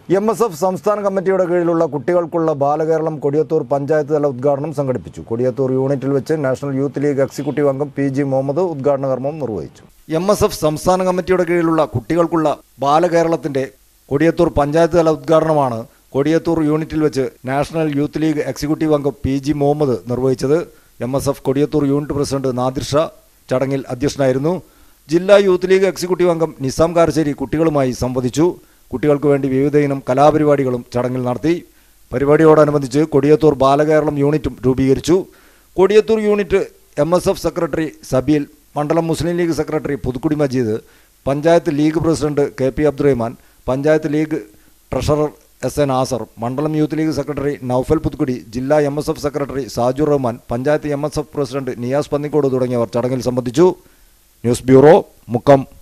MSF സംസ്ഥാന കമ്മിറ്റിയുടെ കീഴിലുള്ള കുട്ടികൾക്കുള്ള ബാലകേരളം കൊടിയത്തൂർ പഞ്ചായത്ത് തല ഉദ്ഘാടനം സംഘടിപ്പിച്ചു. കൊടിയത്തൂർ യൂണിറ്റിൽ വെച്ച് നാഷണൽ യൂത്ത് ലീഗ് എക്സിക്യൂട്ടീവ് അംഗം PG മുഹമ്മദ് ഉദ്ഘാടന കർമ്മം നിർവഹിച്ചു. MSF സംസ്ഥാന കമ്മിറ്റിയുടെ കീഴിലുള്ള കുട്ടികൾക്കുള്ള ബാലകേരളത്തിന്റെ കൊടിയത്തൂർ പഞ്ചായത്ത് തല ഉദ്ഘാടനമാണ് കൊടിയത്തൂർ യൂണിറ്റിൽ വെച്ച് നാഷണൽ യൂത്ത് ലീഗ് എക്സിക്യൂട്ടീവ് അംഗം PG മുഹമ്മദ് നിർവഹിച്ചത്. MSF Kodiyathur unit president Nadir Shah ചടങ്ങിൽ അധ്യക്ഷനായിരുന്നു. ജില്ലാ യൂത്ത് ലീഗ് എക്സിക്യൂട്ടീവ് അംഗം നിസാം കാരശ്ശേരി കുട്ടികളുമായി സംവദിച്ചു. കുട്ടികൾക്ക് വേണ്ടി വിവിധ ഇനം കലാപരിപാടികളും ചടങ്ങിൽ നടത്തി. പരിപാടിയോടനുബന്ധിച്ച് കൊടിയത്തൂർ ബാലകേരളം യൂണിറ്റും രൂപീകരിച്ചു. Kodiyathur unit MSF secretary Sabeel, മണ്ഡലം Muslim league secretary Puthukkudi Majeed, panchayat league president KP Abdurahman, panchayat league treasurer SN Asar, മണ്ഡലം youth league secretary Noufal Puthukkudi, ജില്ലാ MSF secretary Sajur Rahman, panchayat MSF president Niyas Pannikode തുടങ്ങിയവർ ചടങ്ങിൽ സംബന്ധിച്ചു. News bureau, Mukkam.